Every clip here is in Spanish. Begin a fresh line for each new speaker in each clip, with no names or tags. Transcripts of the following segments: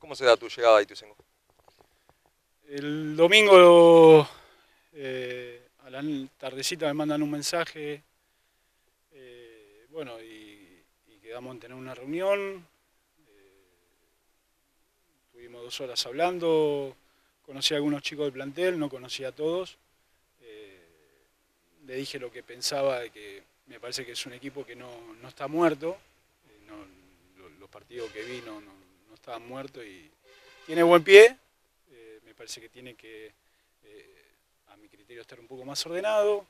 ¿Cómo se da tu llegada a Ituzaingó?
El domingo a la tardecita me mandan un mensaje, bueno, y quedamos en tener una reunión. Tuvimos 2 horas hablando, conocí a algunos chicos del plantel, no conocía a todos. Eh, Le dije lo que pensaba, de que me parece que es un equipo que no está muerto. Los partidos que vi no estaban muertos y tiene buen pie. Me parece que tiene que, a mi criterio, estar un poco más ordenado.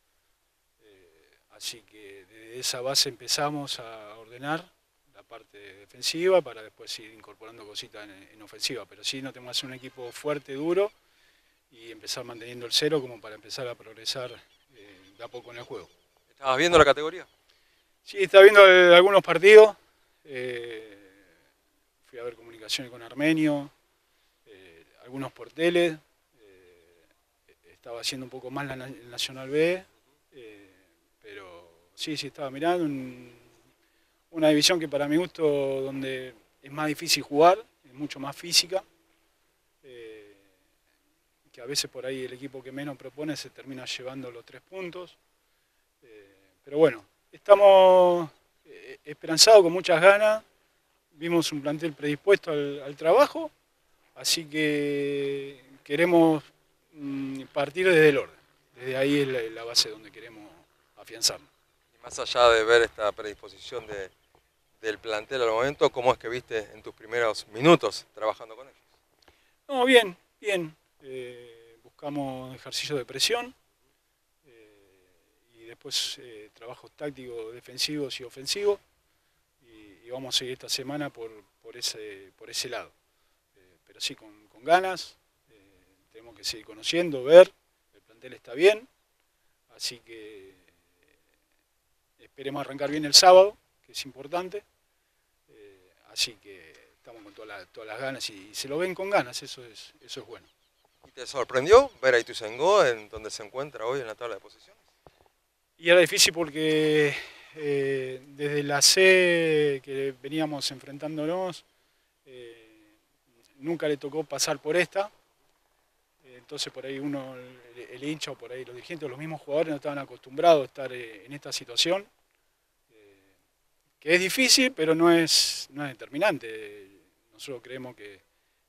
Así que desde esa base empezamos a ordenar la parte defensiva para después ir incorporando cositas en ofensiva. Pero sí, no tenemos que hacer un equipo fuerte, duro y empezar manteniendo el cero como para empezar a progresar de a poco en el juego.
¿Estabas viendo la categoría?
Sí, está viendo algunos partidos. Eh, Fui a ver comunicaciones con Armenio, algunos por tele. Estaba haciendo un poco más el Nacional B. Pero sí, estaba mirando una división que para mi gusto donde es más difícil jugar, es mucho más física, que a veces por ahí el equipo que menos propone se termina llevando los 3 puntos. Pero bueno, estamos esperanzados, con muchas ganas. Vimos un plantel predispuesto al trabajo, así que queremos partir desde el orden. Desde ahí es la base donde queremos afianzarnos.
Y más allá de ver esta predisposición del plantel al momento, ¿cómo es que viste en tus primeros minutos trabajando con ellos?
No, bien, bien. Buscamos ejercicios de presión y después trabajos tácticos, defensivos y ofensivos. Y vamos a seguir esta semana por ese lado. Pero sí, con ganas. Tenemos que seguir conociendo, ver. El plantel está bien. Así que esperemos arrancar bien el sábado, que es importante. Así que estamos con todas las ganas y se lo ven con ganas, eso es bueno.
¿Y te sorprendió ver a Ituzaingó en donde se encuentra hoy en la tabla de posiciones?
Y era difícil porque desde la C que veníamos enfrentándonos, nunca le tocó pasar por esta. Entonces por ahí uno, el hincha o por ahí los dirigentes, los mismos jugadores no estaban acostumbrados a estar en esta situación, que es difícil, pero no es determinante. Nosotros creemos que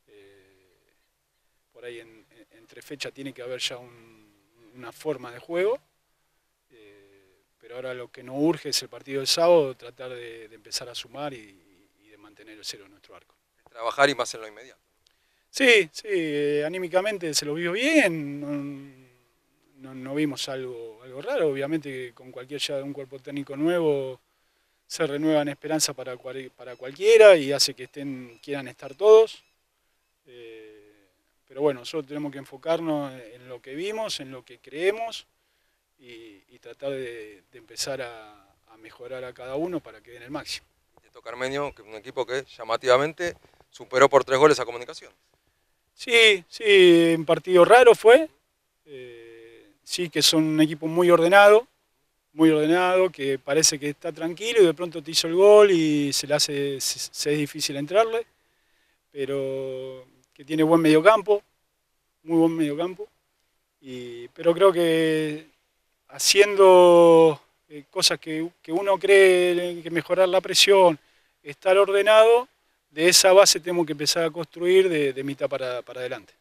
por ahí entre fechas tiene que haber ya una forma de juego. Pero ahora lo que nos urge es el partido del sábado, tratar de empezar a sumar y de mantener el cero en nuestro arco.
Trabajar y más en lo inmediato.
Sí, anímicamente se lo vio bien, no vimos algo raro. Obviamente con cualquier llegada de un cuerpo técnico nuevo se renuevan esperanzas para cualquiera y hace que quieran estar todos. Pero bueno, nosotros tenemos que enfocarnos en lo que vimos, en lo que creemos y tratar de empezar a mejorar a cada uno para que den el máximo.
Te toca Armenio, que es un equipo que llamativamente superó por 3 goles a Comunicaciones.
Sí, un partido raro fue. Sí, que son un equipo muy ordenado, que parece que está tranquilo y de pronto te hizo el gol y se es difícil entrarle, pero que tiene buen mediocampo, muy buen mediocampo. Pero creo que haciendo cosas que uno cree que mejorar la presión, estar ordenado, de esa base tenemos que empezar a construir de mitad para adelante.